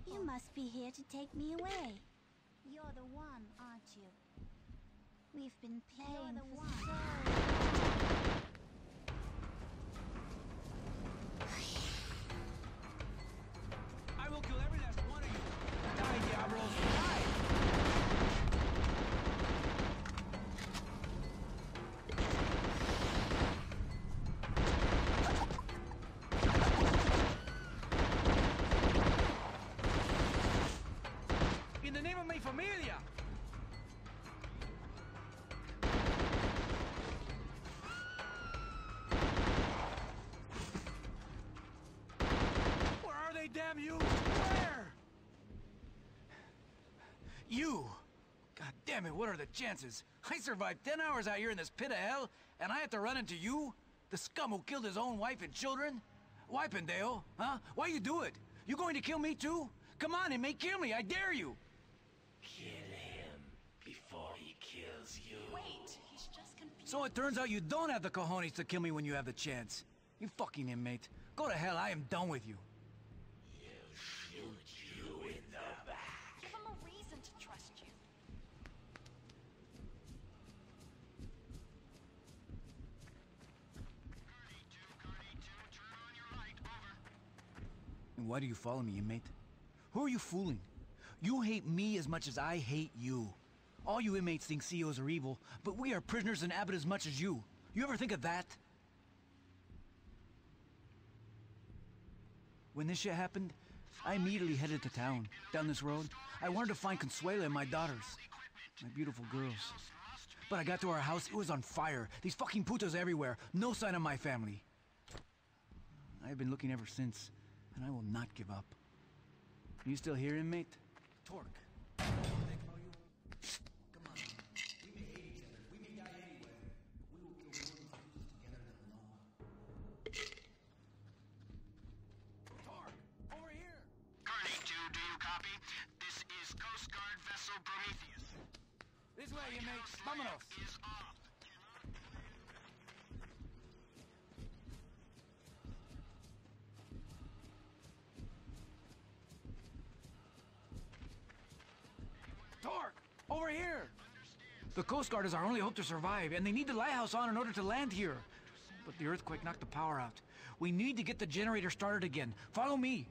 You must be here to take me away. You're the one, aren't you? We've been playing for so long. I will kill every last one of you. Die, Diablos, die! In the name of mi familia! Where are they, damn you? Where? You! God damn it, what are the chances? I survived 10 hours out here in this pit of hell, and I have to run into you? The scum who killed his own wife and children? Why, Pendejo? Huh? Why you do it? You going to kill me too? Come on, inmate, kill me, I dare you! Kill him before he kills you. Wait, he's just confused. So it turns out you don't have the cojones to kill me when you have the chance. You fucking inmate. Go to hell, I am done with you. He'll shoot you in the back. Give him a reason to trust you. And why do you follow me, inmate? Who are you fooling? You hate me as much as I hate you. All you inmates think CEOs are evil, but we are prisoners in Abbott as much as you. You ever think of that? When this shit happened, I immediately headed to town, down this road. I wanted to find Consuela and my daughters, my beautiful girls. But I got to our house, it was on fire. These fucking putas everywhere, no sign of my family. I have been looking ever since, and I will not give up. You still here, inmate? Torque. Come on. We may hate each other. We may die anyway. We will kill one of us together than alone. Torque, over here! Carney 2, do you copy? This is Coast Guard vessel Prometheus. This way, inmates. Vámonos! Is off. Torque! Over here! The Coast Guard is our only hope to survive, and they need the lighthouse on in order to land here. But the earthquake knocked the power out. We need to get the generator started again. Follow me!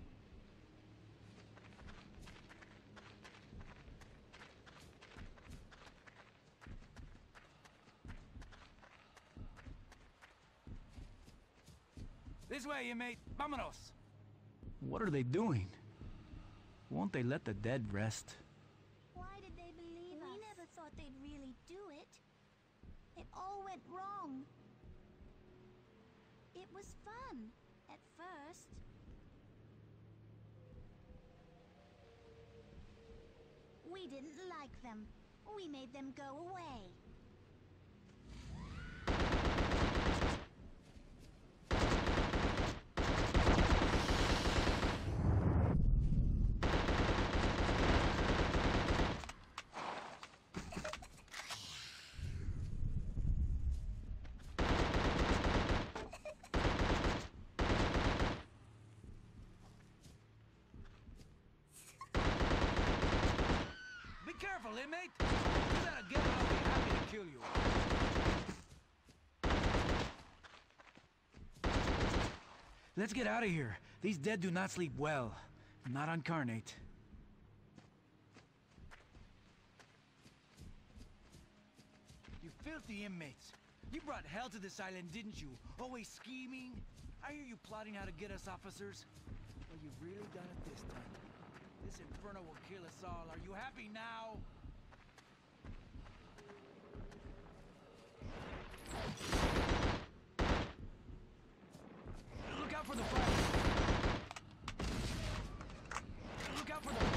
This way, inmate. Vámonos! What are they doing? Won't they let the dead rest? Why did they believe us? We never thought they'd really do it. It all went wrong. It was fun, at first. We didn't like them. We made them go away. Be careful, inmate! You gotta get out, I'll be happy to kill you. Let's get out of here. These dead do not sleep well. Not on Carnate. You filthy inmates. You brought hell to this island, didn't you? Always scheming? I hear you plotting how to get us officers. Well, you've really done it this time. This inferno will kill us all. Are you happy now? Look out for the fire! Look out for the...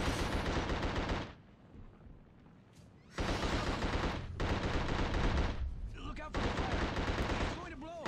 Look out for the fire! It's going to blow!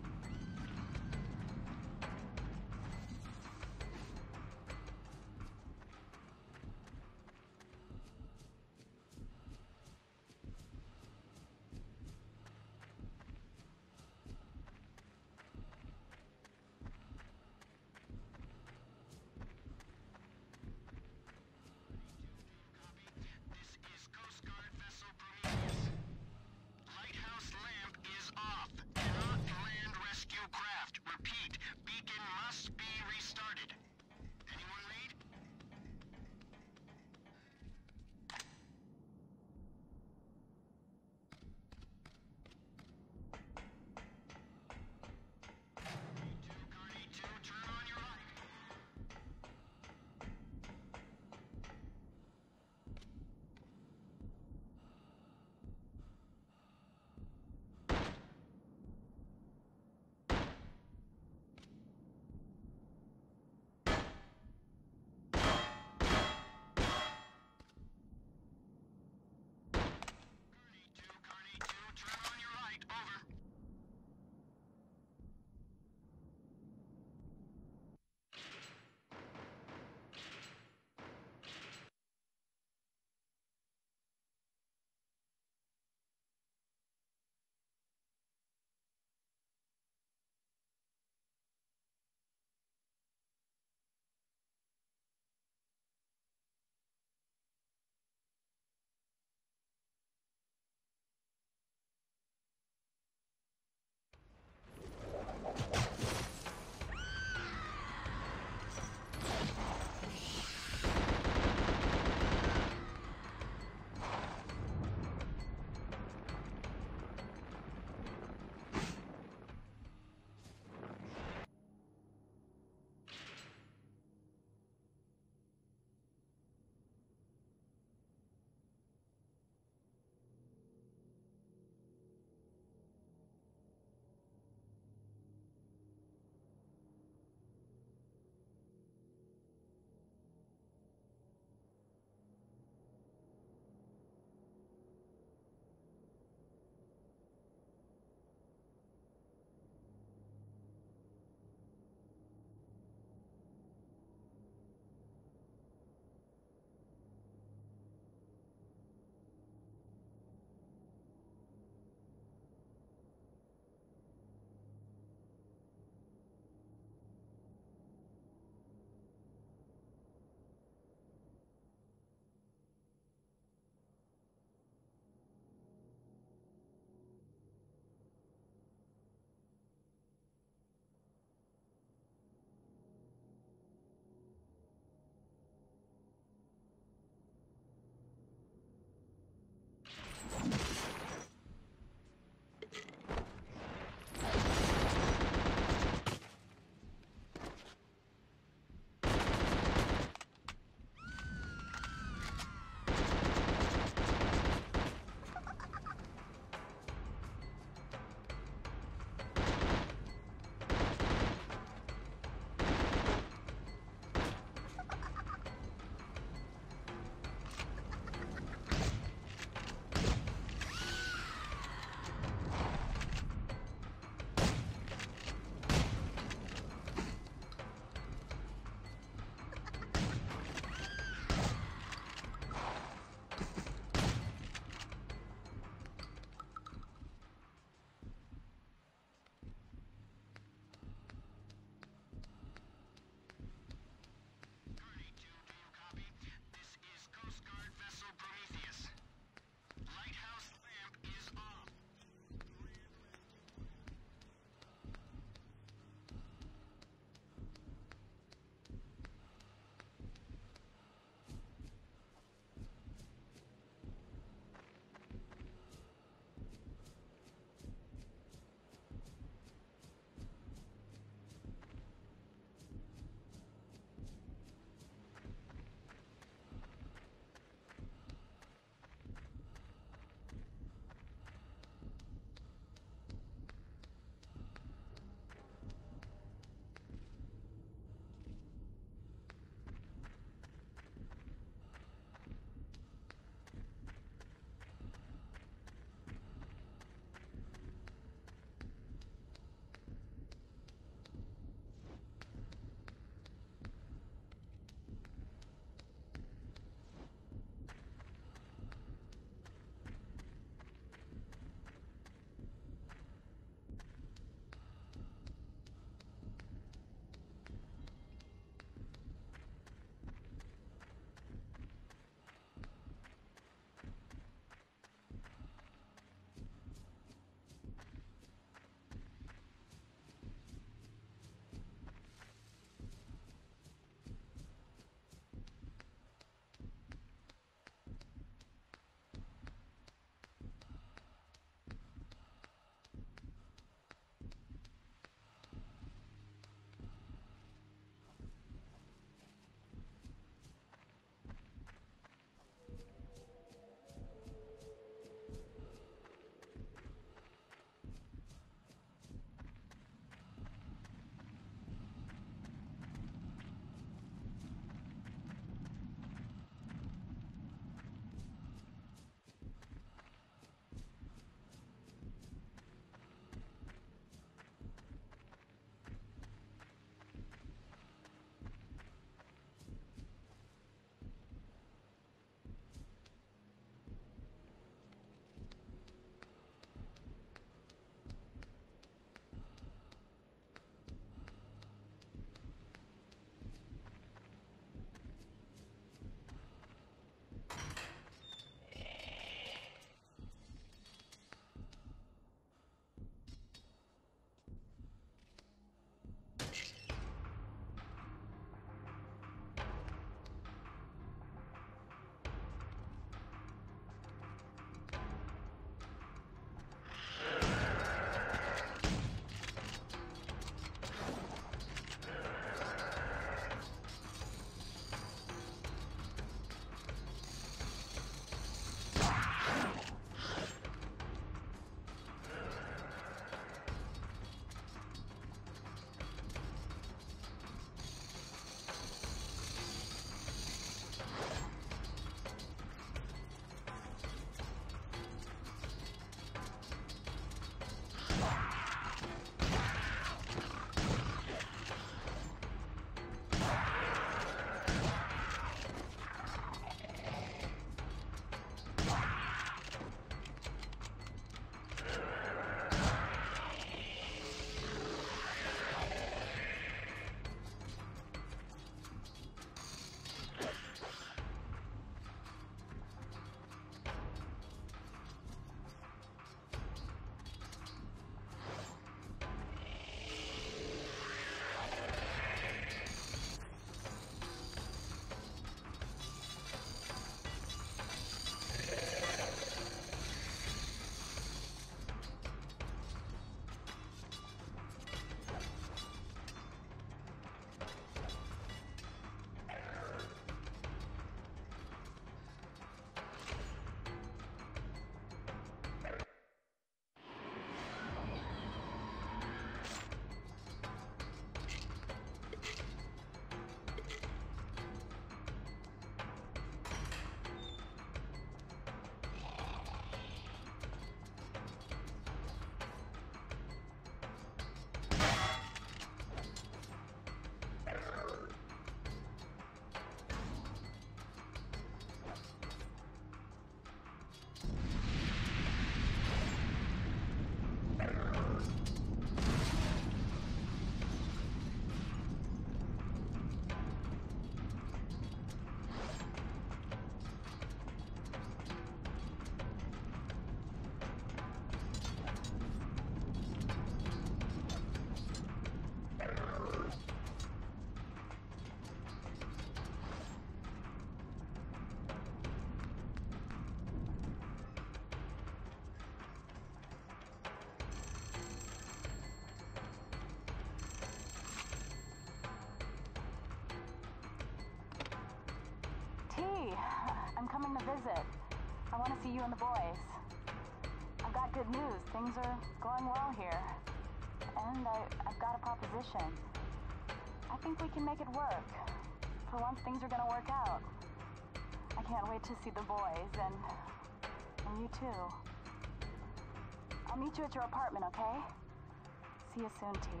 want to see you and the boys. I've got good news. Things are going well here. And I've got a proposition. I think we can make it work. For once, things are gonna work out. I can't wait to see the boys, and you too. I'll meet you at your apartment, okay? See you soon, T.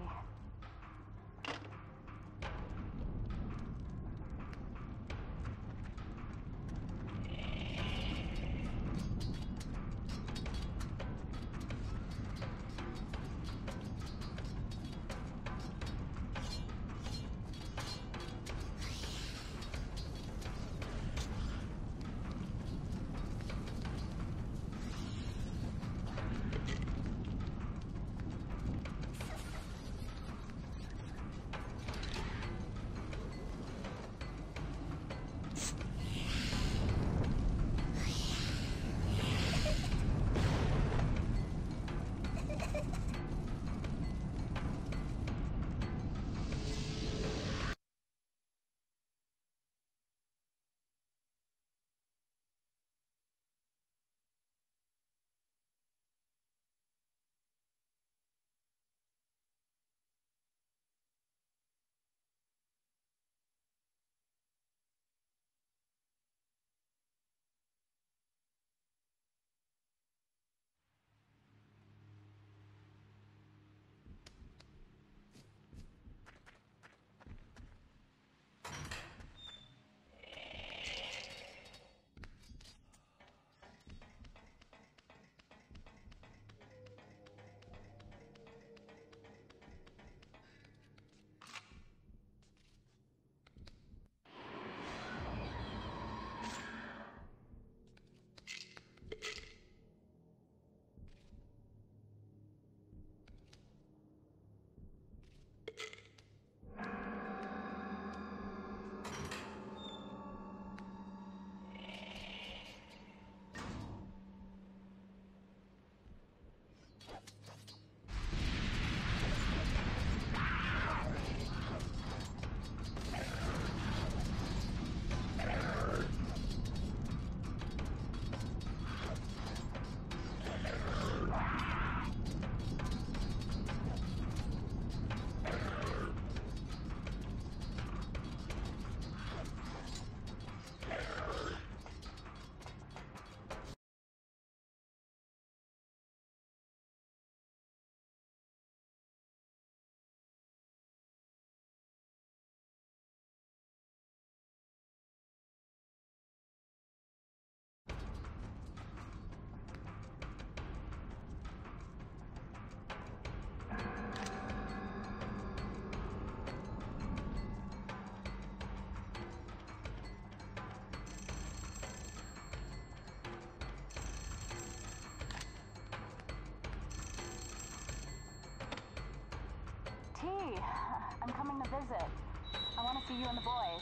I'm coming to visit. I want to see you and the boys.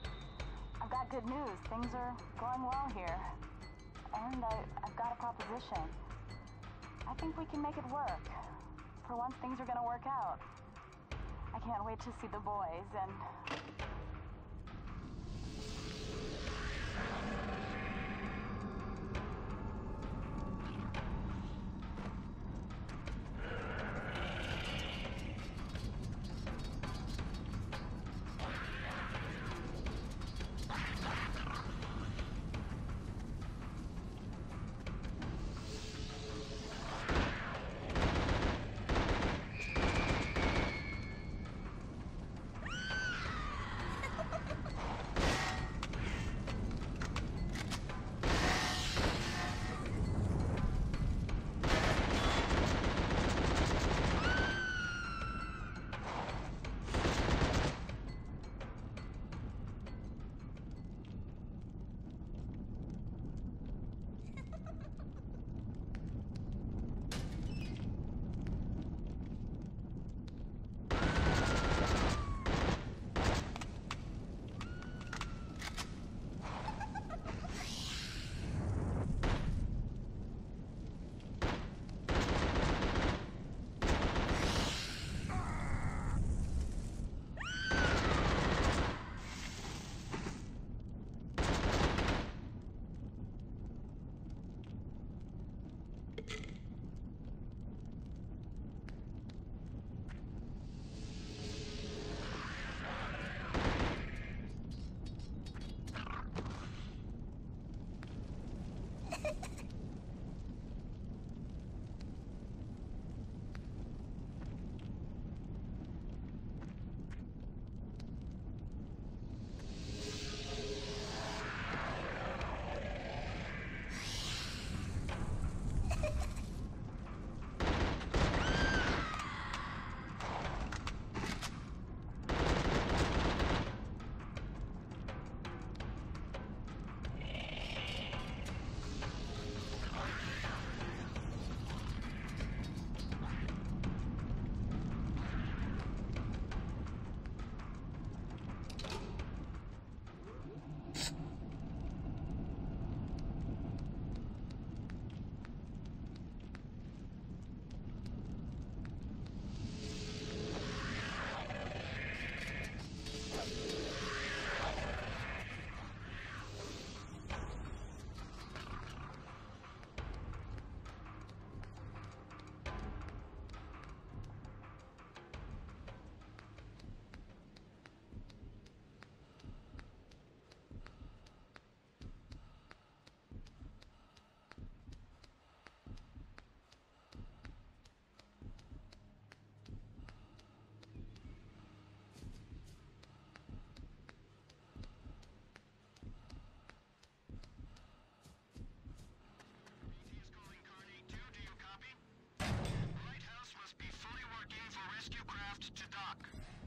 I've got good news. Things are going well here. And I've got a proposition. I think we can make it work. For once, things are gonna work out. I can't wait to see the boys, and to dock.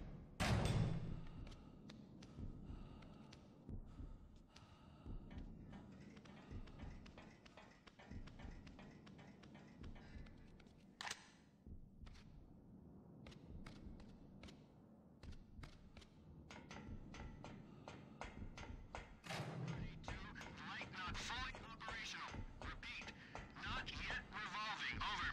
Light not fully operational. Repeat, not yet revolving. Over.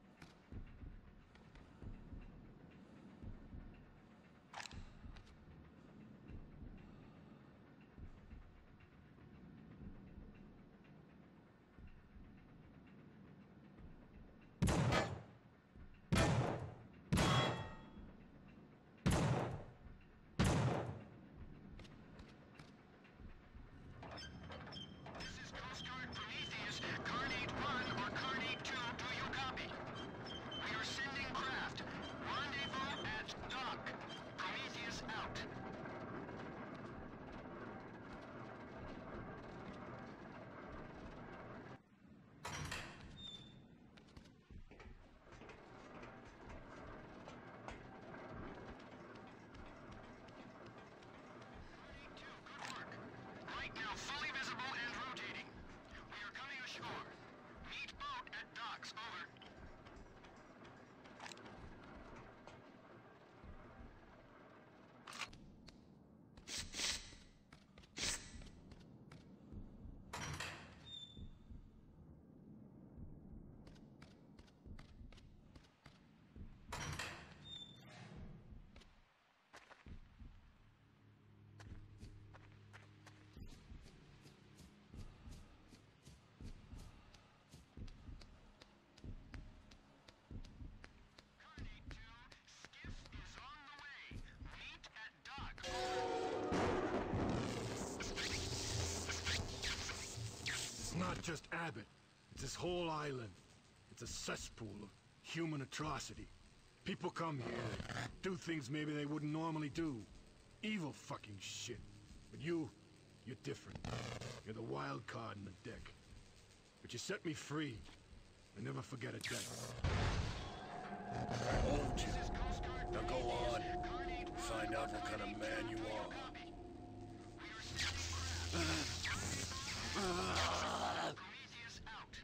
This is Coast Guard Prometheus, Carnate 1 or Carnate 2, do you copy? We are sending craft. Rendezvous at dock. Prometheus out. Carnate 2, good work. Right now fully visible and rotating. We are coming ashore. Meet boat at docks. Over. Carnate 2, skiff is on the way. Meet at dock. It's not just Abbott. It's this whole island. It's a cesspool of human atrocity. People come here, do things maybe they wouldn't normally do. Evil fucking shit. But you're different. You're the wild card in the deck. But you set me free. I never forget a debt. I owed you. This is Coast Guard Now go Prometheus, on. Carnate 1 Find out or what kind of Carnate man 2, you do are. copy? We are sending craft. Prometheus out.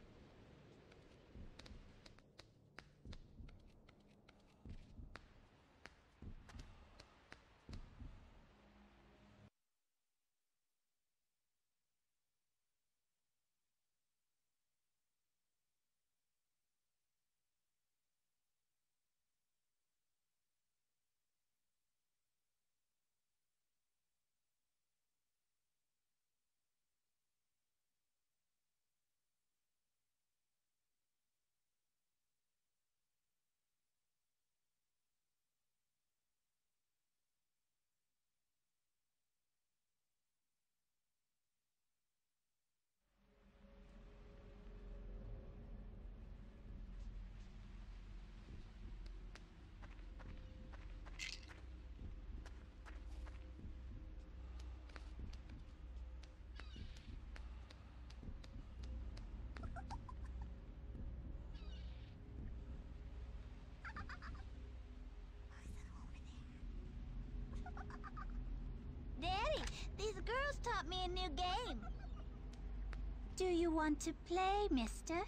Daddy, these girls taught me a new game. Do you want to play, mister?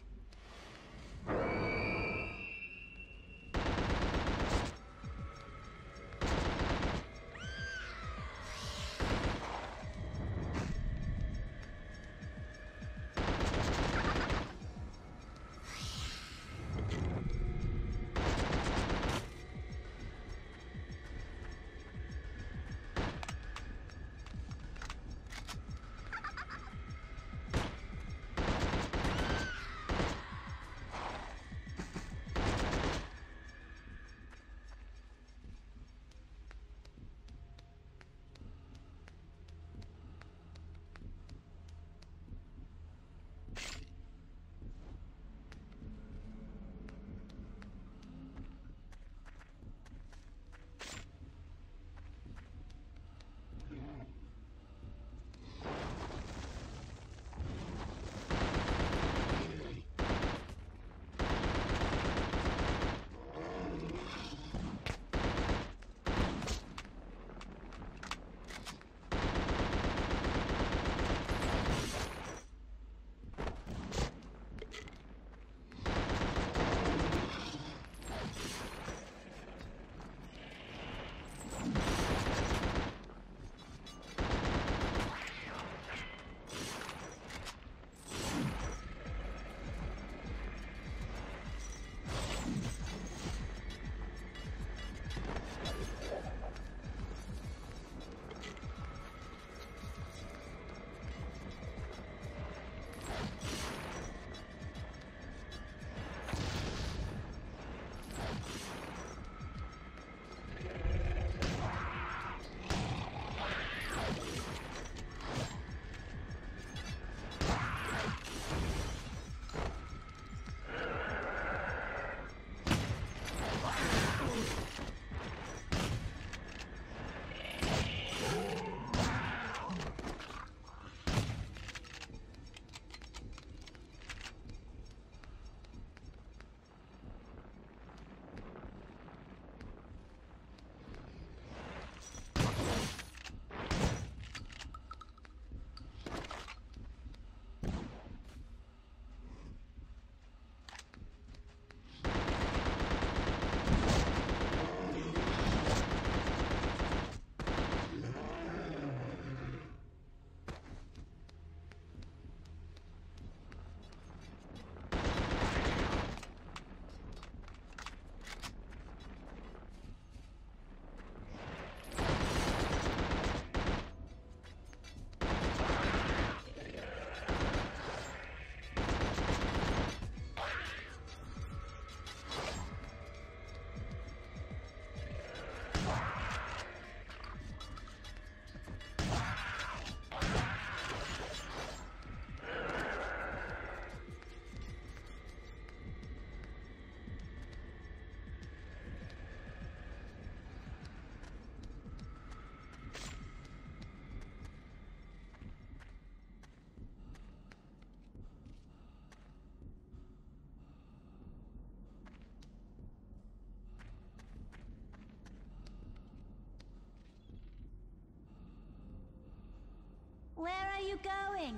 going?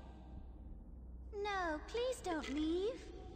No, please don't leave.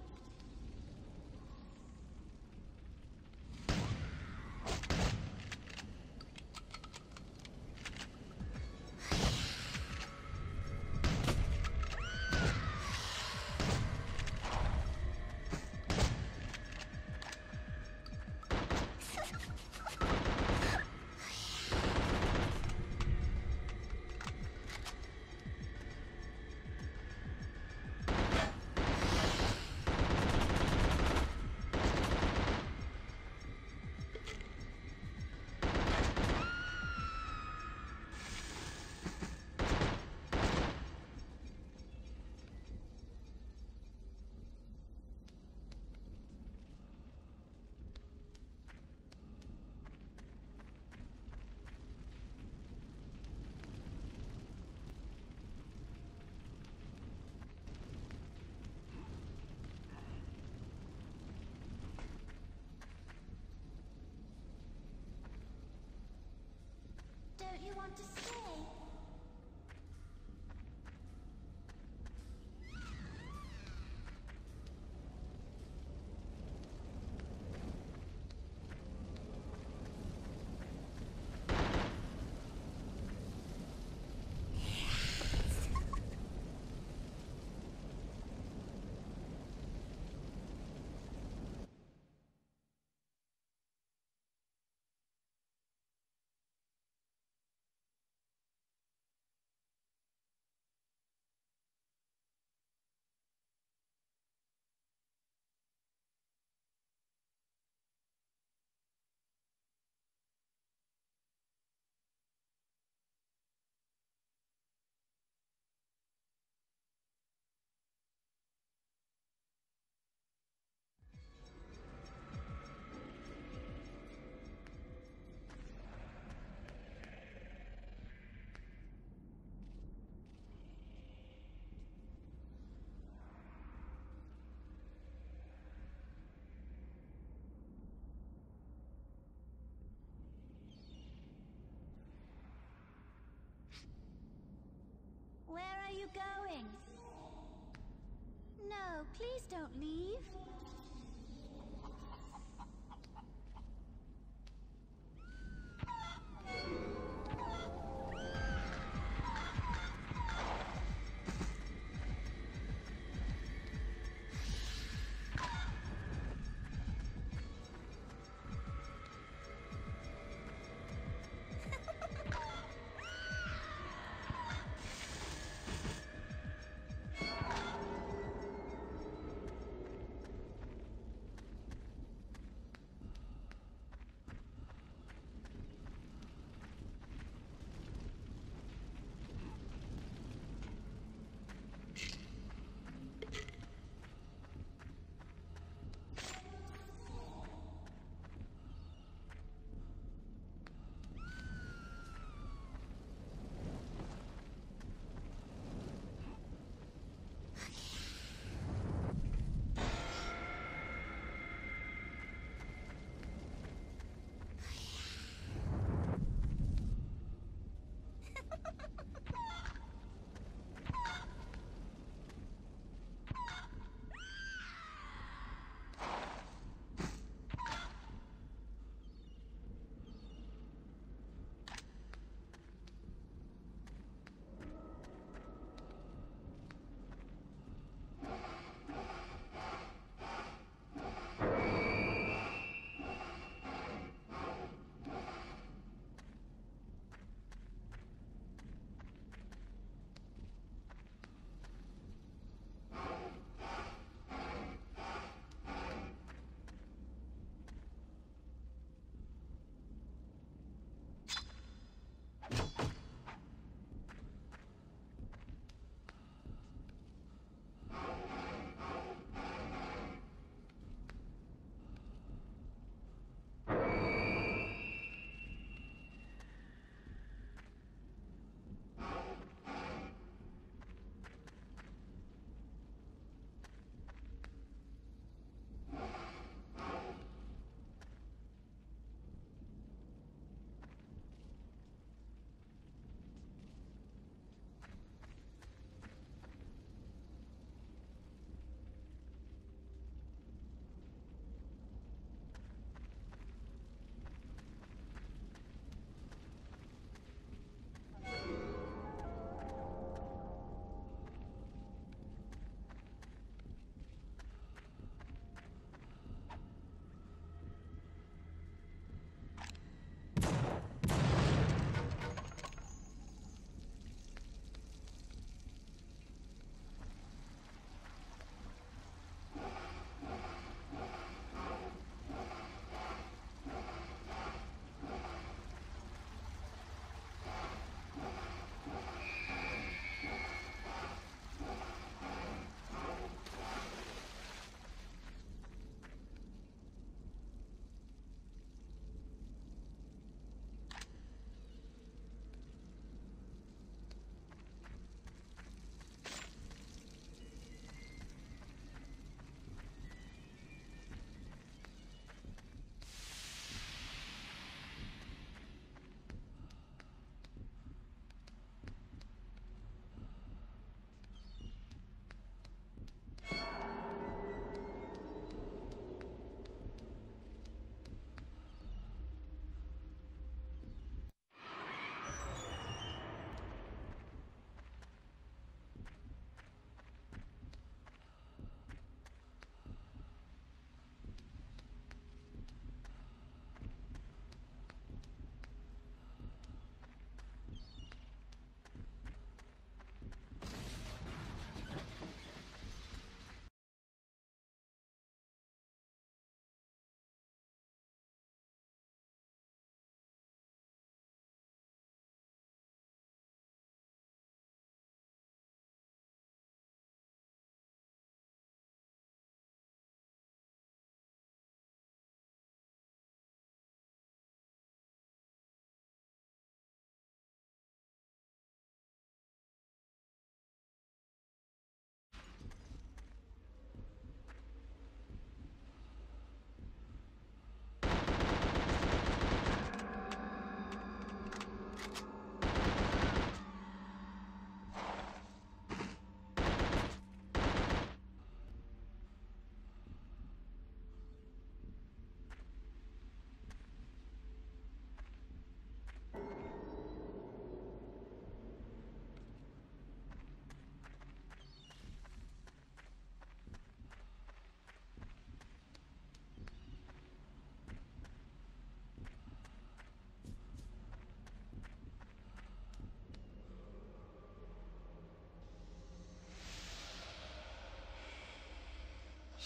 Don't you want to stay? Where are you going? No, please don't leave.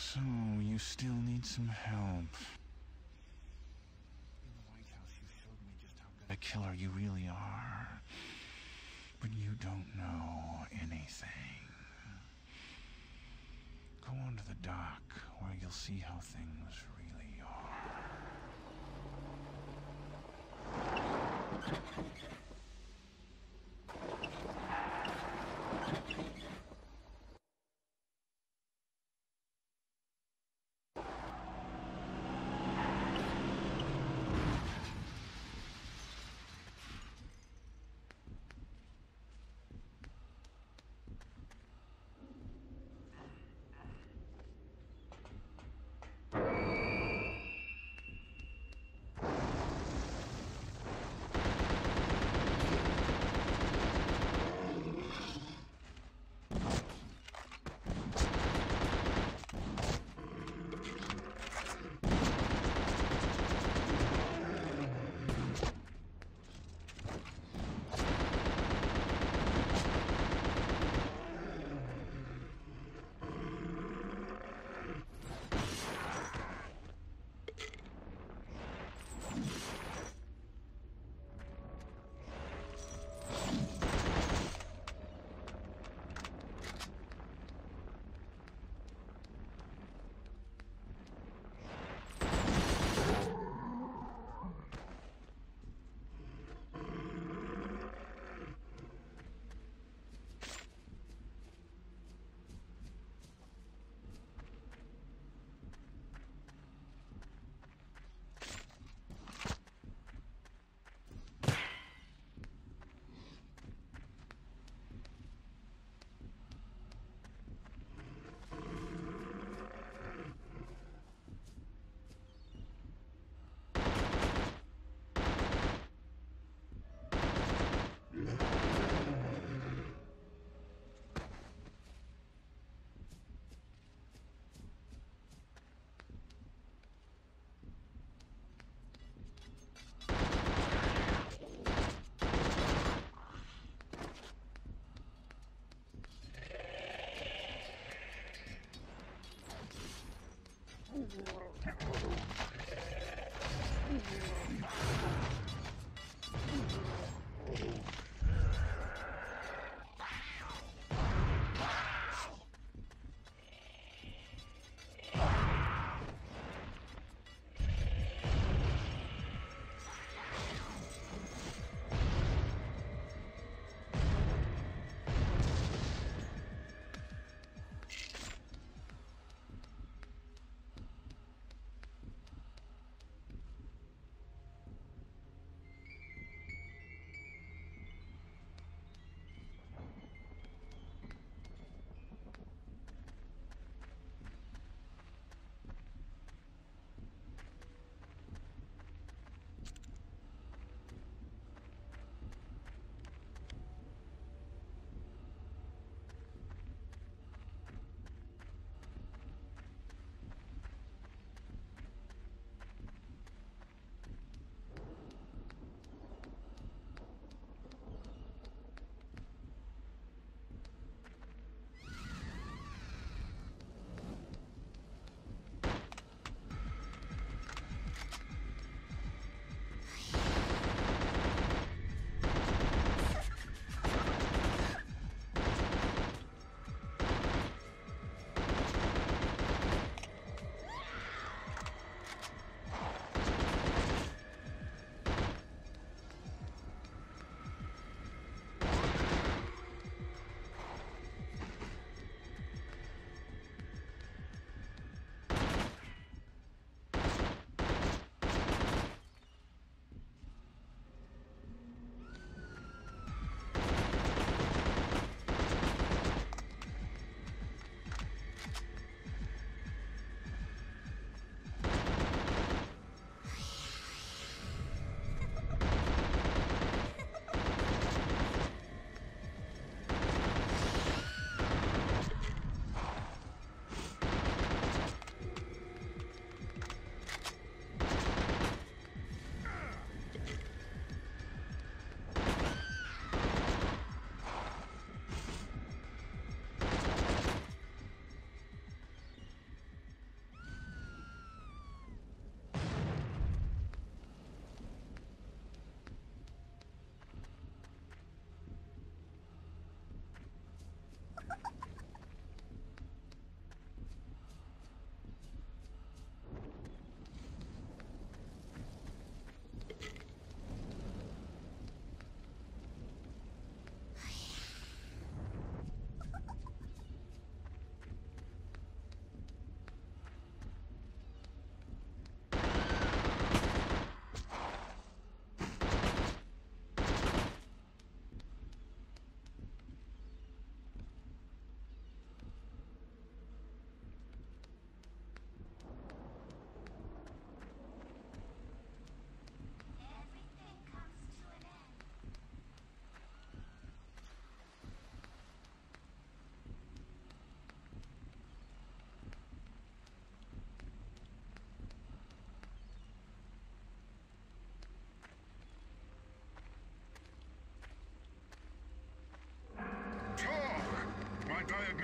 So, you still need some help. In the White House, you showed me just how good a killer you really are. But you don't know anything. Go on to the dock, where you'll see how things really are.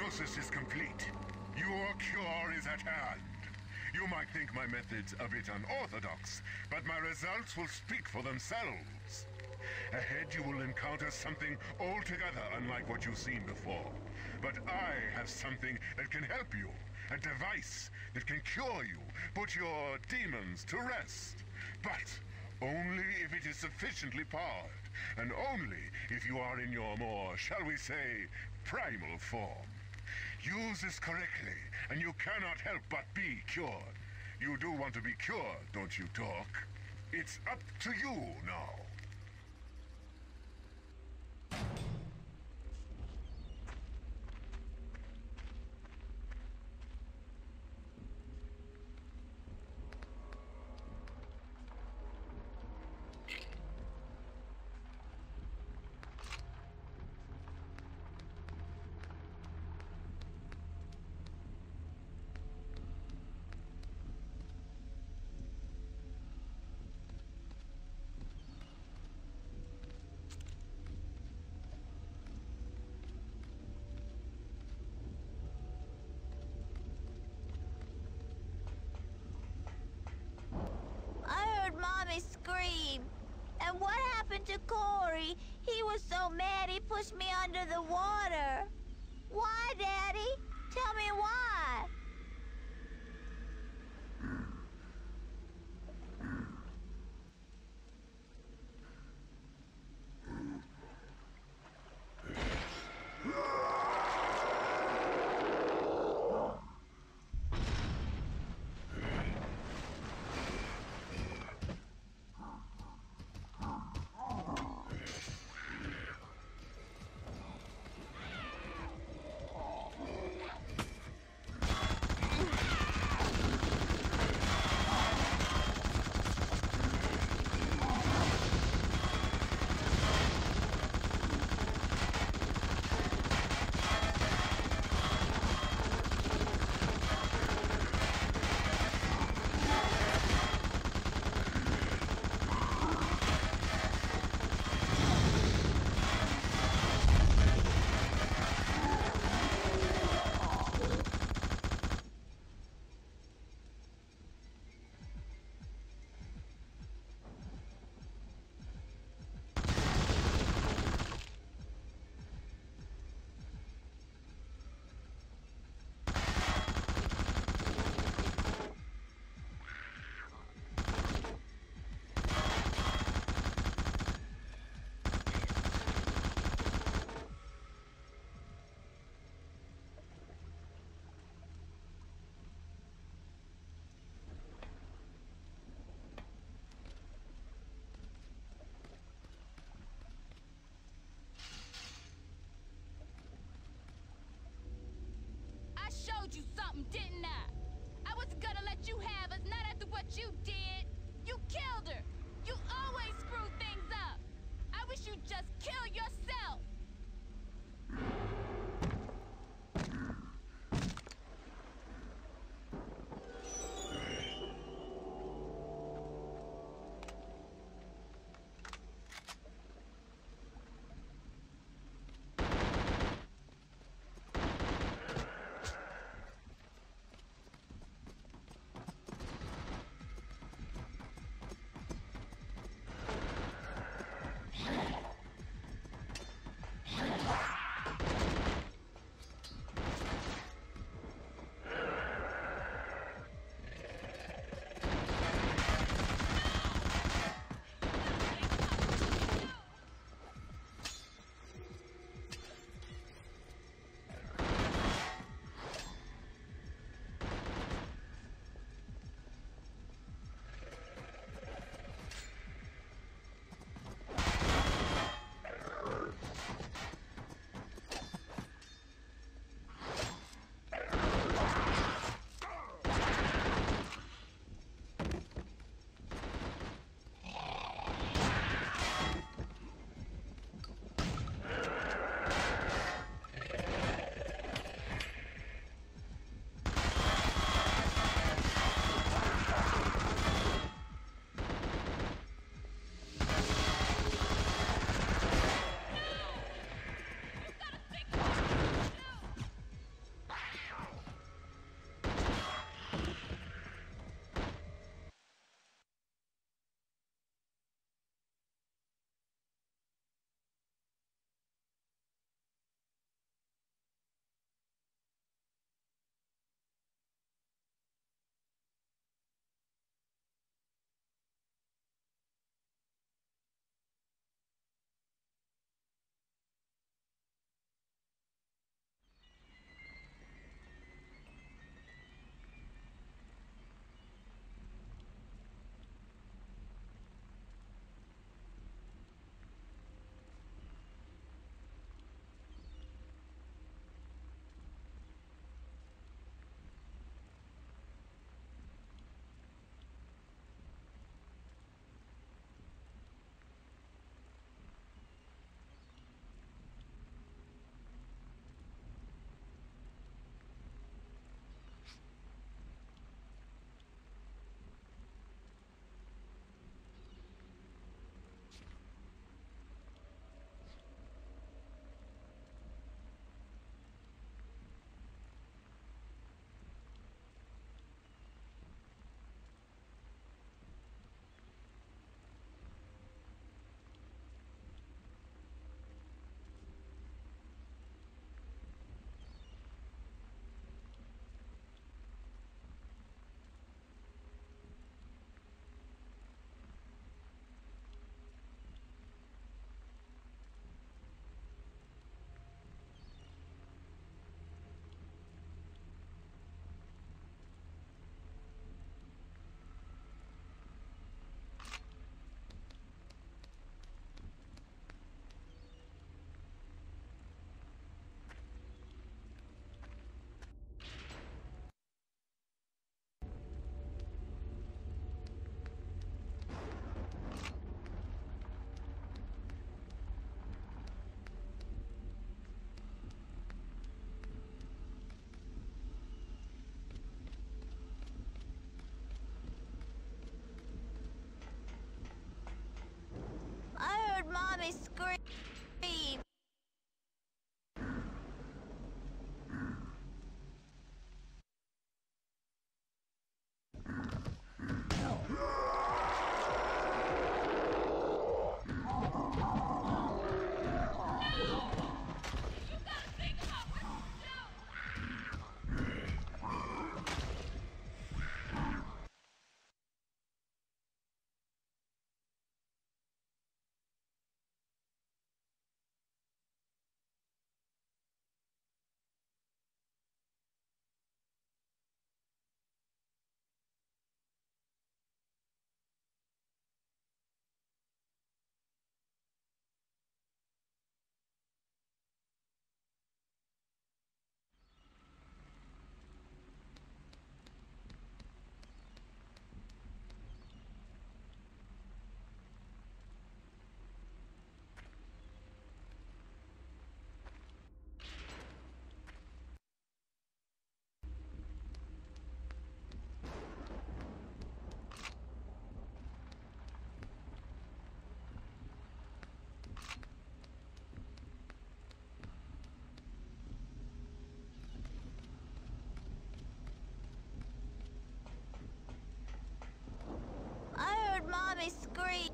diagnosis is complete. Your cure is at hand. You might think my methods a bit unorthodox, but my results will speak for themselves. Ahead you will encounter something altogether unlike what you've seen before. But I have something that can help you. A device that can cure you, put your demons to rest. But only if it is sufficiently powered, and only if you are in your more, shall we say, primal form. Use this correctly, and you cannot help but be cured. You do want to be cured, don't you, Doc? It's up to you now. Mommy scream. And what happened to Corey? He was so mad he pushed me under the water. Why, Daddy? Tell me why. Showed you something, didn't I? I wasn't gonna let you have us, not after what you did. You killed her. You always screw things up. I wish you'd just kill yourself. scream.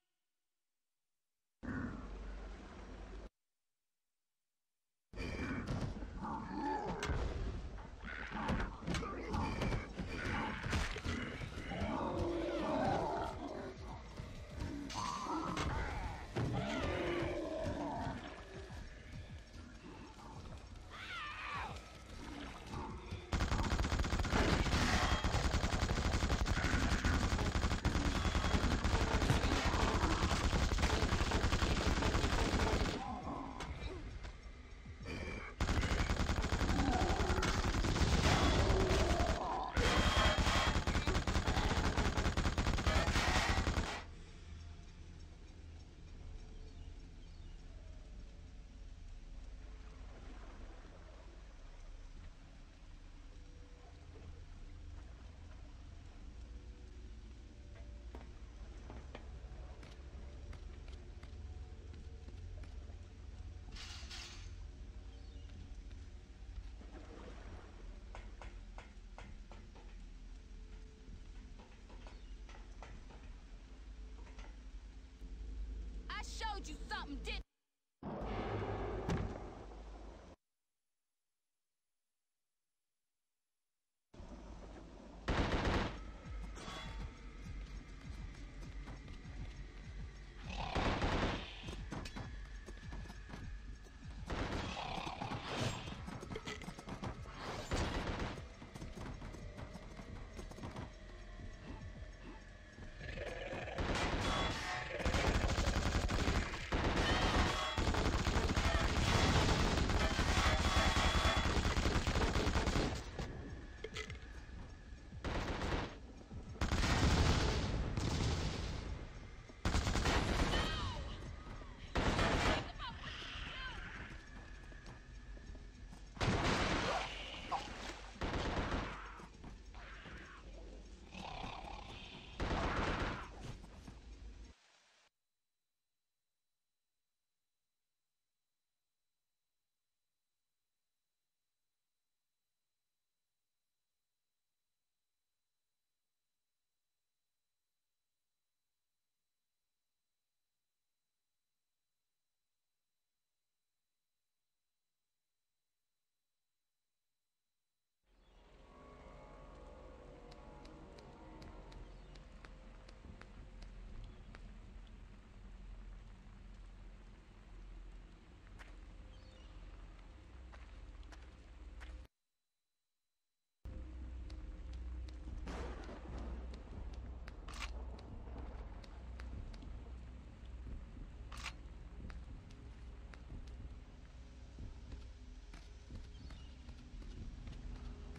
I showed you something, didn't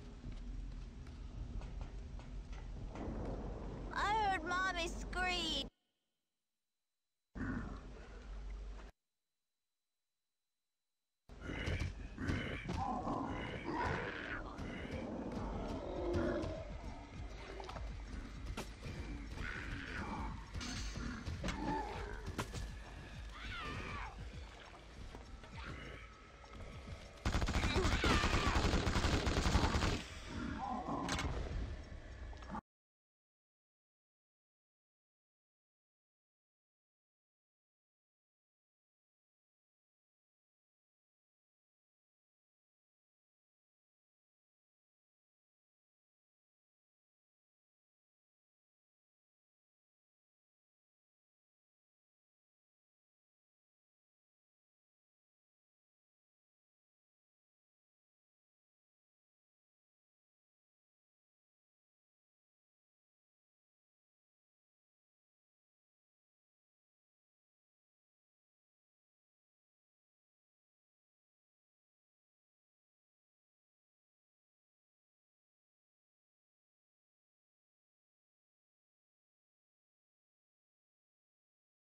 I heard Mommy scream.